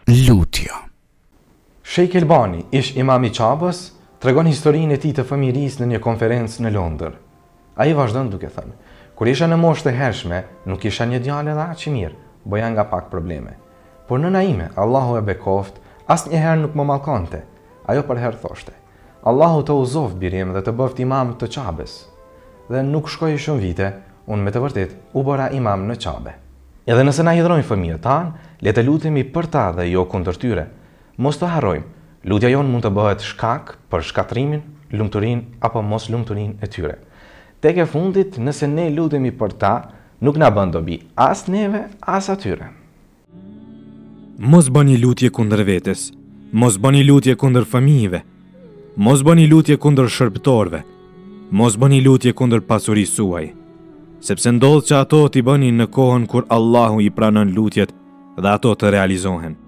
Lutja. Sheikh Albani, ish imam i Qabës, tregon historinë e tij të fëmijërisë në një konferencë në Londër. Ai vazhdon duke thënë: "Kur isha në moshë të hershme, nuk isha një djalë edhe aq i mirë, boja nga pak probleme. Por nëna ime, Allahu e bekoft, asnjëherë nuk më mallkonte. Ajo për herë thoshte: Allahu të uzoft birim dhe të bëft imam të Qabës. Dhe nuk shkoi shumë vite, unë me të vërtet u bëra imam në Qabe. Edhe nëse na hidhrojnë fëmijët tanë, le të lutemi për ta dhe jo kundër tyre. Mos të harrojmë, lutja jonë mund të bëhet shkak për shkatrimin, lumturinë apo mos lumturinë e tyre. Tek e fundit, nëse ne lutemi për ta, nuk na bën dobi as neve, as atyre." Mos bëni lutje kundër vetes, mos bëni lutje kundër fëmijëve, mos bëni lutje kundër shërbëtorëve, mos bëni lutje kundër pasurisë suaj, sepse ndodh që ato t'i bëni në kohën kur Allahu i pranon lutjet dhe ato të realizohen.